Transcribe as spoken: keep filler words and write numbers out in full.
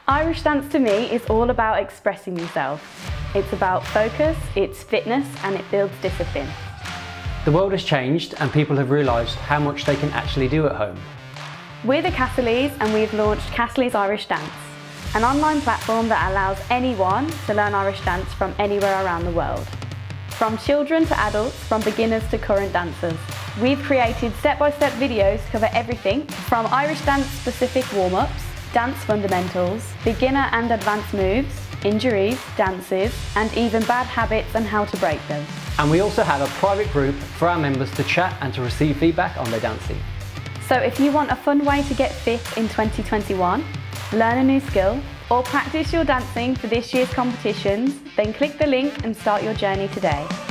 Irish dance to me is all about expressing yourself. It's about focus, it's fitness, and it builds discipline. The world has changed and people have realised how much they can actually do at home. We're the Castleys and we've launched Castleys Irish Dance, an online platform that allows anyone to learn Irish dance from anywhere around the world. From children to adults, from beginners to current dancers. We've created step-by-step videos to cover everything from Irish dance specific warm-ups, dance fundamentals, beginner and advanced moves, injuries, dances, and even bad habits and how to break them. And we also have a private group for our members to chat and to receive feedback on their dancing. So if you want a fun way to get fit in twenty twenty-one, learn a new skill, or practice your dancing for this year's competitions, then click the link and start your journey today.